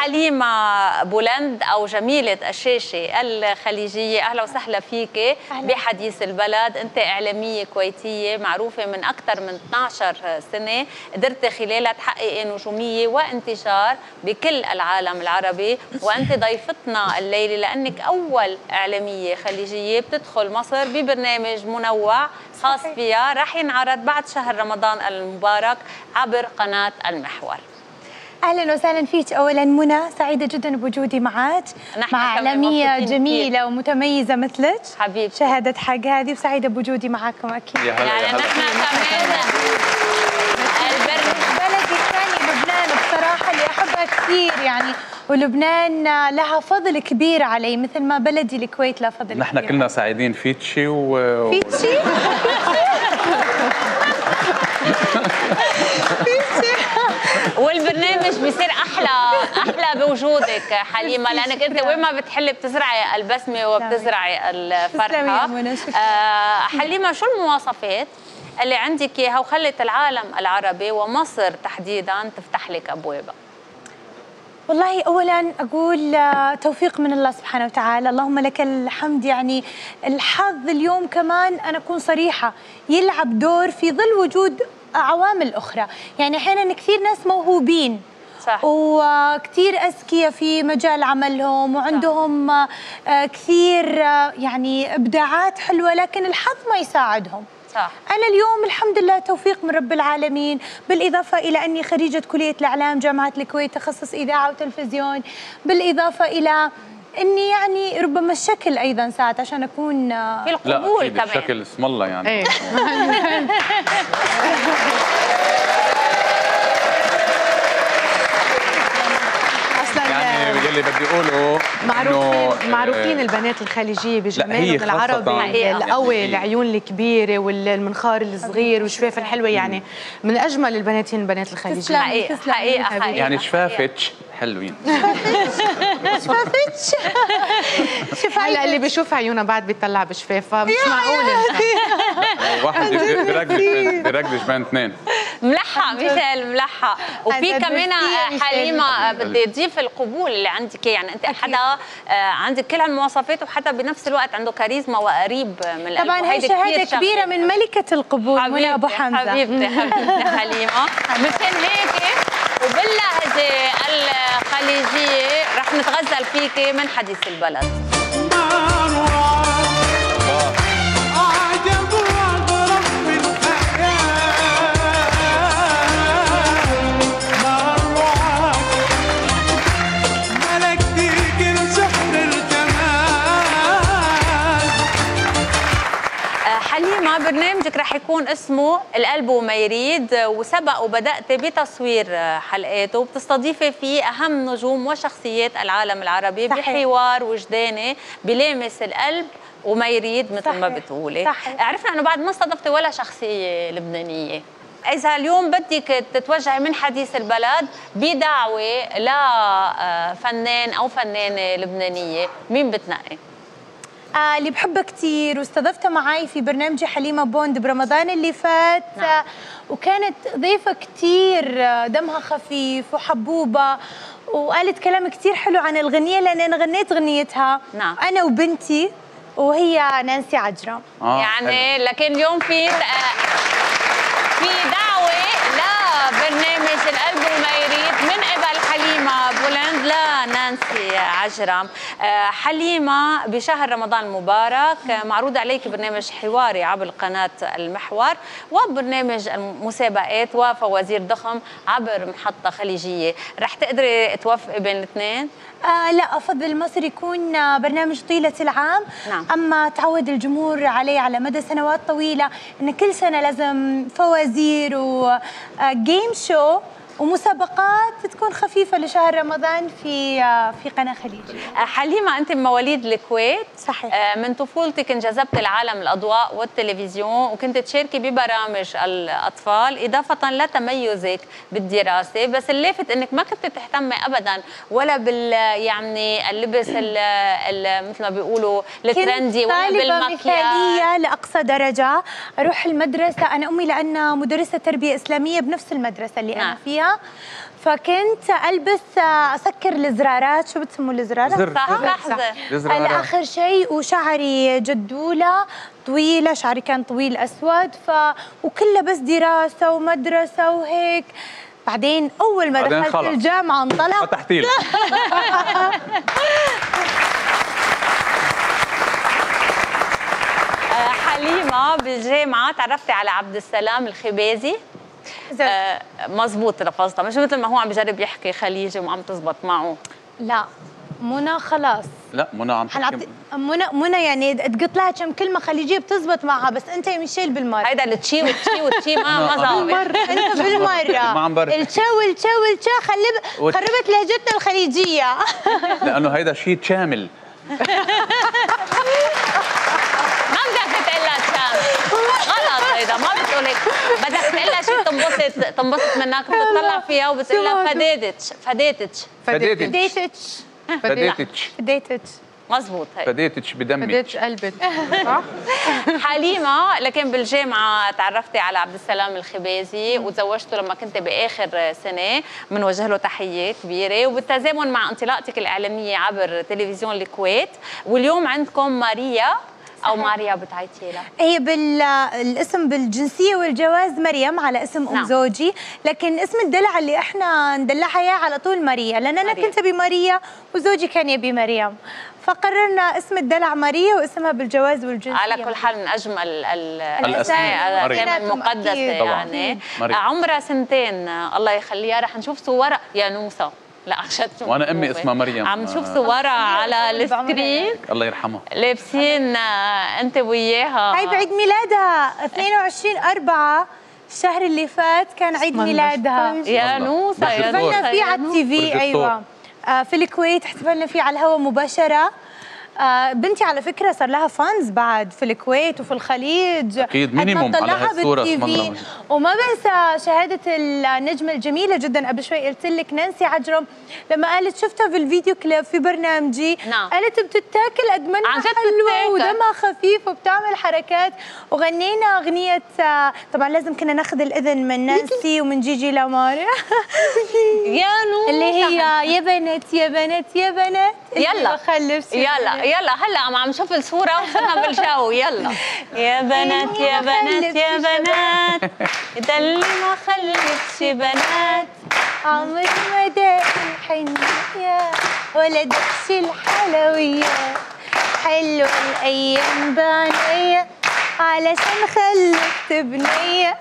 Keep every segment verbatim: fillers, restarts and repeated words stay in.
حليمة بولند أو جميلة الشاشة الخليجية، أهلا وسهلا فيك بحديث البلد. أنت إعلامية كويتية معروفة من أكثر من اثنعش سنة، قدرت خلالها تحققي نجومية وانتشار بكل العالم العربي، وأنت ضيفتنا الليلة لأنك أول إعلامية خليجية بتدخل مصر ببرنامج منوع خاص فيها رح ينعرض بعد شهر رمضان المبارك عبر قناة المحور. اهلا وسهلا فيك. اولا منى، سعيده جدا بوجودي معك مع اعلاميه جميله كتير ومتميزه مثلك حبيبتي. شهدت حق هذه، وسعيده بوجودي معكم اكيد. يعني نحن كمان بلدي الثاني لبنان بصراحه اللي احبها كثير يعني، ولبنان لها فضل كبير علي مثل ما بلدي الكويت لها فضل نحن كبير. نحن كلنا سعيدين فيتشي و فيتشي والبرنامج بيصير احلى احلى بوجودك حليمه، لانك انت وين ما بتحلي بتزرعي البسمه وبتزرعي الفرحه. آه حليمه، شو المواصفات اللي عندك اياها وخلت العالم العربي ومصر تحديدا تفتح لك ابوابها؟ والله اولا اقول توفيق من الله سبحانه وتعالى، اللهم لك الحمد. يعني الحظ اليوم كمان انا اكون صريحه يلعب دور في ظل وجود عوامل اخرى. يعني احيانا كثير ناس موهوبين صح، وكثير اذكياء في مجال عملهم وعندهم صح. كثير يعني ابداعات حلوه، لكن الحظ ما يساعدهم. صح. أنا اليوم الحمد لله توفيق من رب العالمين، بالإضافة إلى أني خريجة كلية الإعلام جامعة الكويت تخصص إذاعة وتلفزيون، بالإضافة إلى أني يعني ربما الشكل أيضا ساعات عشان أكون في القبول كمان. الشكل اسم الله يعني. ايه. يعني يلي بدي اقوله معروفين معروفين البنات الخليجيه بجمالهم العربي القوي، العيون الكبيره والمنخار الصغير والشفاف الحلوه. يعني من اجمل البنات هن البنات الخليجيه. حقيقه حقيقه حقيقه يعني شفافتش حلوين. شفافتش هلا اللي بيشوف عيونها بعد بيطلع بشفافها، مش معقول. واحد بيركزش بيركزش بين اثنين. ملحق ميشيل ملحق. وفي كمان حليمه بدي اضيف القبول اللي عندك، يعني انت حدا عندك كل هالمواصفات وحدا بنفس الوقت عنده كاريزما وقريب من القلب. طبعا هي شهاده كبيره من ملكه القبول منى ابو حمزه. حبيبتي حبيبتي حليمه. مشان هيك وباللهجه الخليجيه رح نتغزل فيكي من حديث البلد. حليمة، برنامجك رح يكون اسمه القلب وما يريد، وسبق وبدأت بتصوير حلقاته وبتستضيفي فيه أهم نجوم وشخصيات العالم العربي. صحيح. بحوار وجداني بلامس القلب وما يريد مثل صحيح. ما بتقولي. صحيح. عرفنا أنه بعد ما استضفتي ولا شخصية لبنانية، إذا اليوم بدك تتوجهي من حديث البلد بدعوة لفنان أو فنانة لبنانية، مين بتنقي؟ آه اللي بحبها كثير واستضفتها معي في برنامجي حليمة بوند برمضان اللي فات. نعم. وكانت ضيفة كثير دمها خفيف وحبوبة، وقالت كلام كثير حلو عن الغنية، لأن أنا غنيت غنيتها. نعم. أنا وبنتي، وهي نانسي عجرم. آه يعني حلو. لكن اليوم في في دعوة لبرنامج القلب وما يريد من قبل حليمة بولند لنانسي عجرم. حليمة، بشهر رمضان المبارك معروض عليك برنامج حواري عبر قناة المحور، وبرنامج المسابقات وفوازير ضخم عبر محطة خليجية. رح تقدري توفقي بين الاثنين؟ آه لا، أفضل مصر يكون برنامج طيلة العام. نعم. أما تعود الجمهور عليه على مدى سنوات طويلة أن كل سنة لازم فوازير وجيم شو ومسابقات تكون خفيفة لشهر رمضان في في قناة خليجية. حليمة، أنت من مواليد الكويت. صحيح. من طفولتك انجذبت العالم الأضواء والتلفزيون، وكنت تشاركي ببرامج الأطفال إضافة لتميزك بالدراسة، بس اللافت أنك ما كنت تهتمي أبدا ولا بال يعني اللبس ال ال مثل ما بيقولوا الترندي ولا بالمكياج. مثالية لأقصى درجة. أروح المدرسة، أنا أمي لأنها مدرسة تربية إسلامية بنفس المدرسة اللي نعم. أنا فيها، فكنت البس اسكر الزرارات، شو بتسموا الزرارات؟ زر. صح لحظه هلا اخر شيء، وشعري جدوله طويله، شعري كان طويل اسود، ف وكلها بس دراسه ومدرسه وهيك. بعدين اول ما بعدين دخلت خلص. الجامعه انطلق فتحتي لي. حليمه بالجامعه تعرفتي على عبد السلام الخبازي. آه مزبوط لفظتها، مش مثل ما هو عم بجرب يحكي خليجي وما عم تزبط معه. لا منى خلاص. لا منى عم حنعطي تحكي. منى منى يعني تقط لها كم كلمه خليجيه بتزبط معها، بس انت مشيل بالمره. هيدا التشي والتشي والتشي ما ما ظابط. انت بالمره ما عم برد. التشا والتشا والتشا خلب وت- خربت لهجتنا الخليجيه. لانه هيدا شيء شامل. ما بدك تقلها تشام، غلط هيدا، ما بتقول هيك. بدك تقلها شيء تنبسط تنبسط منك، بتطلع فيها وبتقول لها فديتش فديتش فديتك فديتش فديتك فديتش مزبوط هيك. فديتك بدمك. بديتش قلبك صح؟ حليمه، لكن بالجامعه تعرفتي على عبد السلام الخبازي وتزوجته لما كنت باخر سنه، بنوجه له تحيه كبيره، وبالتزامن مع انطلاقتك الاعلاميه عبر تلفزيون الكويت، واليوم عندكم ماريا او ماريا بتعيطي لها. هي بالاسم بالجنسيه والجواز مريم على اسم ام نعم. زوجي، لكن اسم الدلع اللي احنا ندلعها اياه على طول ماريا، لان انا ماريا. كنت ابي ماريا وزوجي كان يبي مريم، فقررنا اسم الدلع ماريا واسمها بالجواز والجنسيه. على كل حال من اجمل ال- الأسماء. الاسماء، كانت مريم. مقدسه أكيد. طبعاً. يعني. مريم. عمرها سنتين الله يخليها، رح نشوف صورها يا نوسه. لا عشان وأنا أمي اسمها مريم. عم نشوف صورها على السكرين الله يرحمها. لابسين آه، انت وياها. هاي بعيد ميلادها اثنين وعشرين أربعة الشهر اللي فات كان عيد اسم الله. ميلادها. يا والله. نوسه يا برج نوسه احتفلنا فيه يا على نوسة. التي في. برج الثور. ايوه آه في الكويت احتفلنا فيه على الهواء مباشره. آه بنتي على فكره صار لها فانز بعد في الكويت وفي الخليج. أكيد، مينيموم على هالصورة اسم الله. وما بنسى شهاده النجمه الجميله جدا قبل شوي قلت لك نانسي عجرم لما قالت شفتها في الفيديو كليب في برنامجي. نعم. قالت بتتاكل قد ما عن جد حلوه بتتاكل. ودمها خفيف وبتعمل حركات، وغنينا اغنيه آه طبعا لازم كنا ناخذ الاذن من نانسي ومن جيجي لامار يا نوسه اللي هي يا بنات يا بنات يا بنات يلا بخلف يلا يلا هلا عم عم نشوف الصوره وصرنا بالجو. يلا يا بنات يا بنات يا بنات ده اللي ما خلفش بنات. عمري ما داق الحنية ولا دقش الحلويات، حلوة الأيام بعناية علشان خلفت بنية.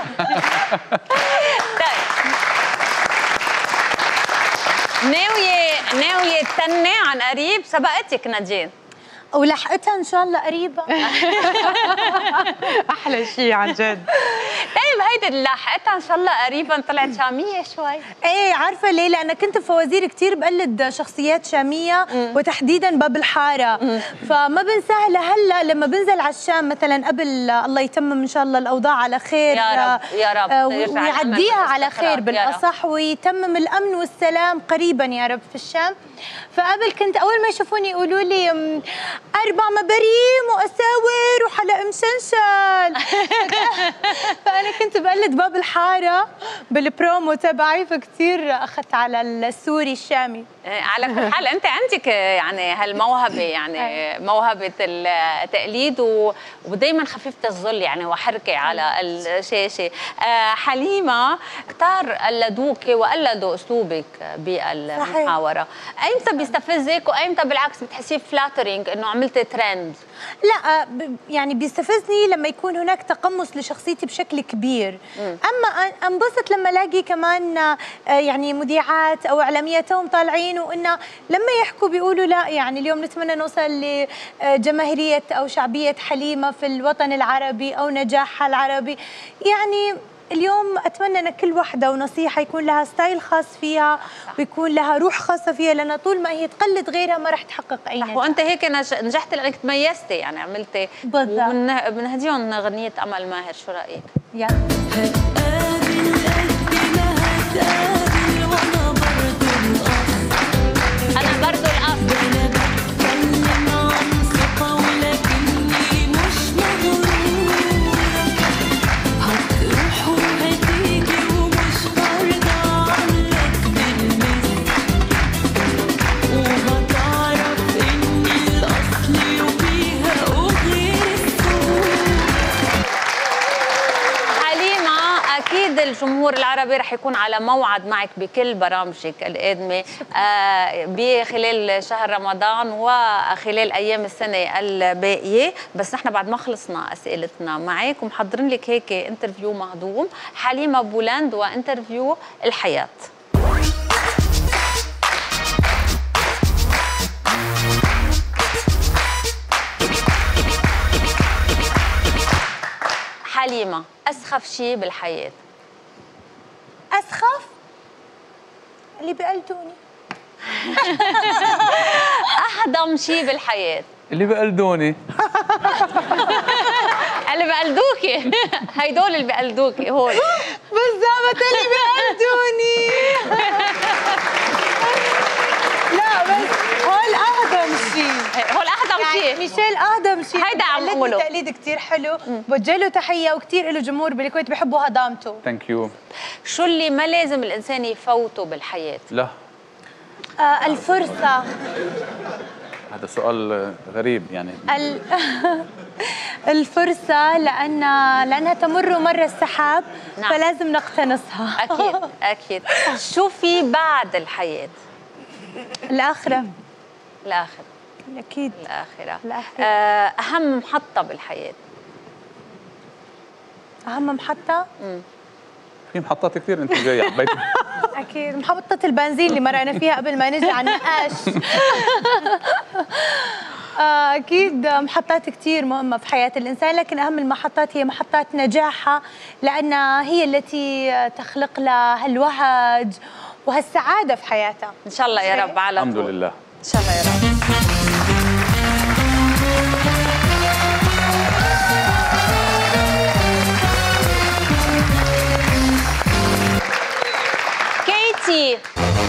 طيب ناوية ناوية تستني عن قريب؟ سبقتك نادين ولحقتها إن شاء الله قريبة. احلى شيء عن جد. طيب هيدي اللي لحقتها ان شاء الله قريبا طلعت شامية شوي. ايه عارفة ليه؟ لأن كنت بفوازير كتير بقلد شخصيات شامية مم. وتحديدا باب الحارة مم. فما بنساها لهلا لما بنزل على الشام مثلا قبل الله يتمم إن شاء الله الأوضاع على خير يا رب يا رب آه ويعديها على خير بالأصح ويتمم الأمن والسلام قريبا يا رب في الشام. فقبل كنت أول ما يشوفوني يقولوا لي أربع مباريم وأساور وحلق مشنشل. فأنا كنت بقلد باب الحارة بالبرومو تبعي، فكتير أخذت على السوري الشامي. على كل حال أنت عندك يعني هالموهبة، يعني موهبة التقليد ودايما خفيفة الظل يعني وحركة على الشاشة. حليمة كتار قلدوك وقلدوا أسلوبك بالمحاورة، أيمتى بيستفزك وأيمتى بالعكس بتحسيه فلاترينج إنه عملت ترند؟ لا يعني بيستفزني لما يكون هناك تقمص لشخصيتي بشكل كبير. م. اما انبسط لما الاقي كمان يعني مذيعات او اعلاميات هم طالعين وانه لما يحكوا بيقولوا لا يعني اليوم نتمنى نوصل لجماهيريه او شعبيه حليمه في الوطن العربي او نجاحها العربي. يعني اليوم اتمنى ان كل وحده ونصيحه يكون لها ستايل خاص فيها ويكون لها روح خاصه فيها، لان طول ما هي تقلد غيرها ما راح تحقق اي نجاح. وانت هيك نجحتي لانك تميزتي يعني عملتي بالضبط. وبنهديهم اغنيه امل ماهر، شو رايك؟ يلا هتقابل قد ما هتقابل وانا برضو الاصل، انا برضو الاصل، انا بتكلم عن ثقه ولكني مش مغروره، هتروح وهتيجي ومش هرجع عامله الجمهور العربي رح يكون على موعد معك بكل برامجك القادمة آه بخلال شهر رمضان وخلال أيام السنة الباقية. بس نحن بعد ما خلصنا أسئلتنا معك ومحضرين لك هيك انترفيو مهضوم، حليمة بولند وانترفيو الحياة. حليمة، أسخف شيء بالحياة؟ أسخف؟ اللي بقلدوني. أهضم شيء بالحياة؟ اللي بقلدوني. اللي بقلدوكي. هيدول اللي بقلدوكي هول. بالضبط اللي بقلدوني. لا بس هول أهضم شيء. هول أهضم يعني شيء. ميشيل أهضم شيء. هيدا عم أقوله. تقليد كثير حلو، بوجه له تحية وكثير له جمهور بالكويت بحبوا هضامته. ثانك يو. شو اللي ما لازم الإنسان يفوته بالحياة؟ لا آه الفرصة. هذا سؤال غريب يعني. ال... الفرصة لأن لأنها تمر مر السحاب. نعم. فلازم نقتنصها. أكيد أكيد. شو في بعد الحياة؟ الآخرة. الآخرة. أكيد. الآخرة. الآخرة. آه أهم محطة بالحياة؟ أهم محطة؟ مم. في محطات كثير انت جاي على البيت. أكيد محطة البنزين اللي مرقنا فيها قبل ما نجي على النقاش. أكيد محطات كثير مهمة في حياة الإنسان، لكن أهم المحطات هي محطات نجاحها، لأنها هي التي تخلق لها هالوهج وهالسعادة في حياتها. إن شاء الله يا رب على طول. الحمد لله. إن شاء الله يا رب. كيتي،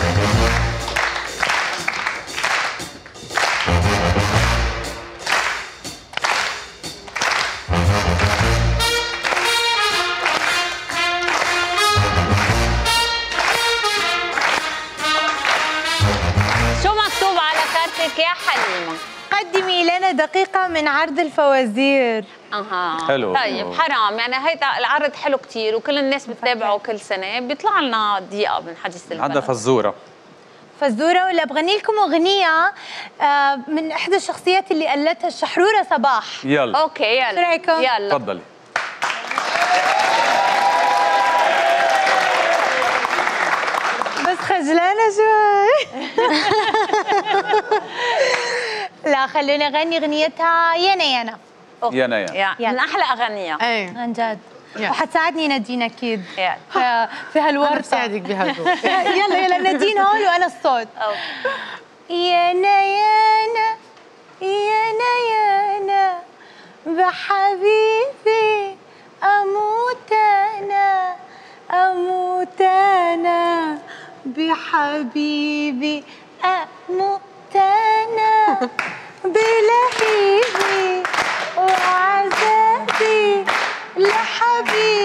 شو مكتوب على كارتك يا حليمة؟ قدمي لنا دقيقة من عرض الفوازير. اها حلو. طيب حرام يعني هيدا العرض حلو كتير وكل الناس بتتابعه كل سنة، بيطلع لنا دقيقة من حديث البلد. عندنا فزورة. فزورة ولا بغني لكم أغنية آه من إحدى الشخصيات اللي قلدتها الشحرورة صباح. يلا. اوكي يلا. شو رأيكم؟ يلا تفضلي. بس خجلانة شوي. لا خلونا نغني أغنيتها يانا يانا. يانا يانا. يا من أحلى أغنية. ايه عن جد. يلا. وحتساعدني نادين أكيد. يلا. في- في هالورطة. بساعدك بهالدور. يلا يلا نادين هون وأنا الصوت. يانا يانا يانا يانا بحبيبي أموت أنا أموت أنا بحبيبي أموت أنا بلهيبي وعذابي لحبيبي